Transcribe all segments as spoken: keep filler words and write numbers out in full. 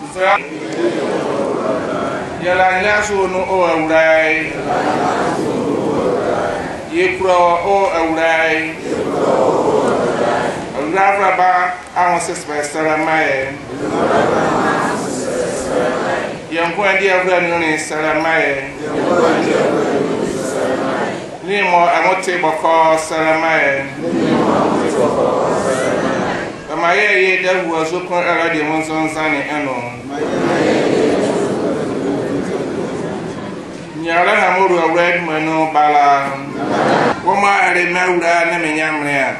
Yala nyaso no o awrai Yekro o awrai Awra ba awon sespe saramaye Yanko andi awra no ni saramaye Ni mo amote boko saramaye Amaye ye dawu azokon ara de monson sane eno Nyara na moru awred mano bala Woma are mawura na menyamre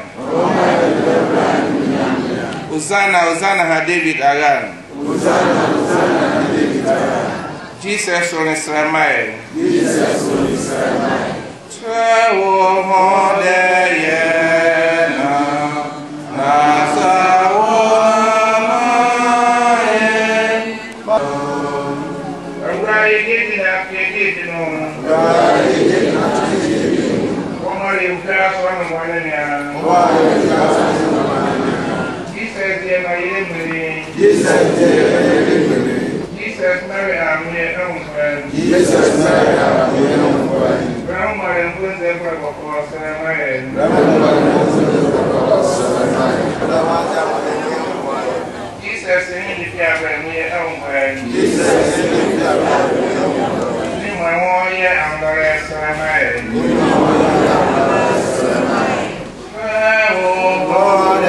Uzana Uzana ha David agan Uzana Uzana ha David agan Jesus on Israel Jesus on Israel Trawo mode yena Nasa womae Awrai geti na geti no Awrai geti na geti Omari ukara swana mwana nya Omari ukara swana mwana Jesus yena yemuri Jesus yena yemuri Jesus Mary amne amfan Jesus Mary amne amfan Ramare mpunze kwa kwa saramaye Ramare mpunze kwa saramaye Ramata mwane amfan Jesus yeni fiabe mwe amfan Jesus yeni fiabe mwe amfan Ni mwe amdare saramaye Ni mwe amdare saramaye Oh God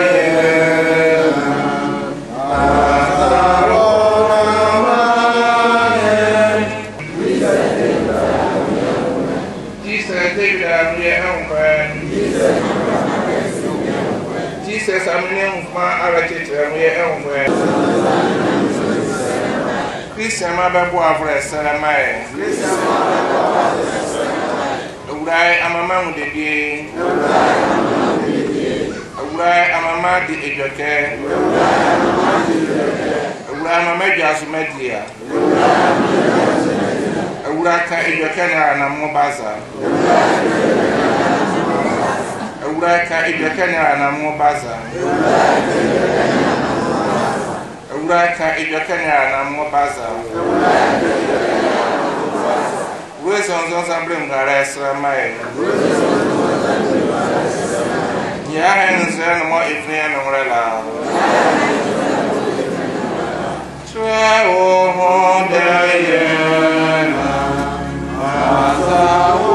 Jesus amene mfa arachetere mo ye enwe Christian ma bebo avre saramaye Christian ma bebo avre saramaye Awurai amama mu de bi Awurai amama de bi Awurai amama de ejoke Awurai amama de ejoke Awurai amama jasu media Awurai amama jasu media Awurai ka ejoke na na mo baza Awurai ka idwakanya na mo baza Awurai ka idwakanya na mo baza Wezo nzonza mbre ngara esramaye Ya henze no mo ifne no ngrela Twa o honde yena Asa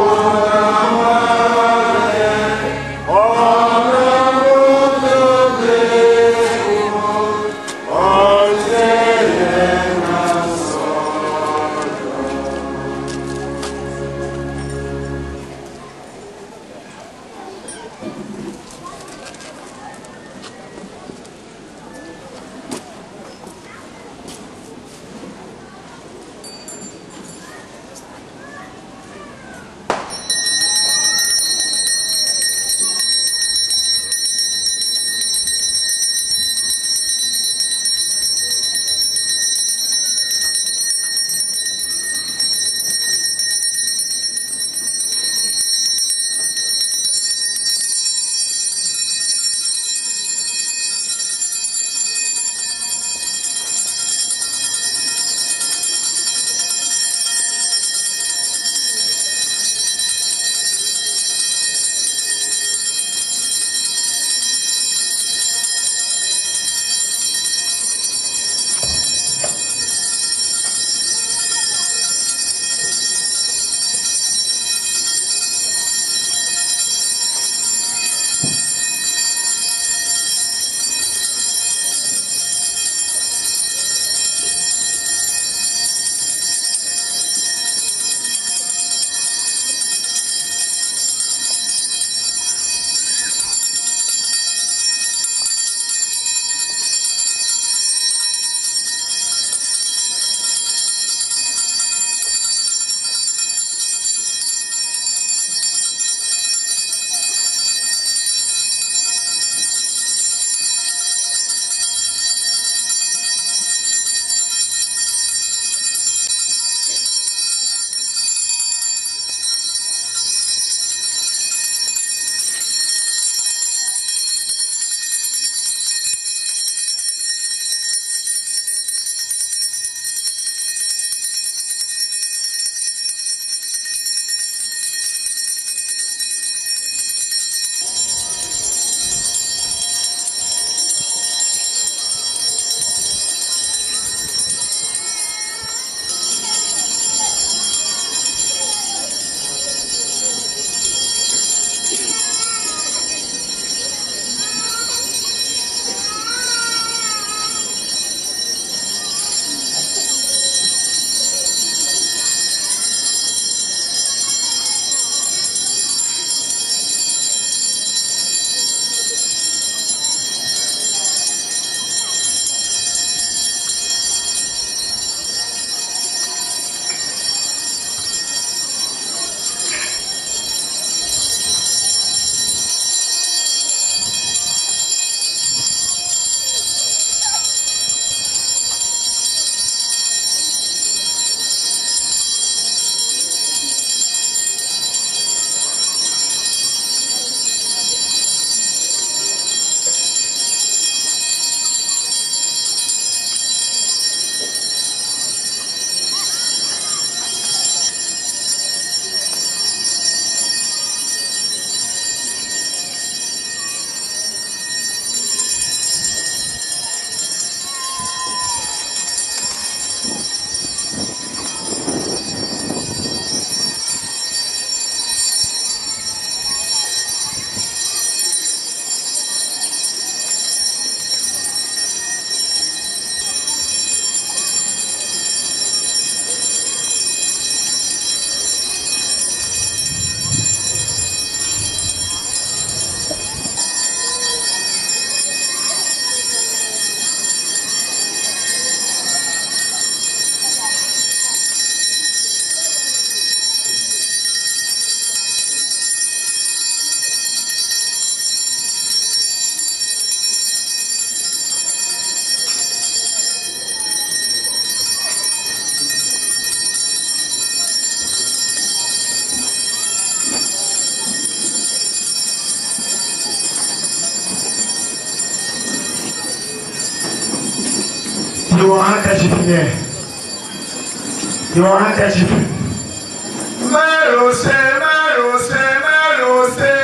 handkerchief here. Your handkerchief. Marose, Marose, Marose.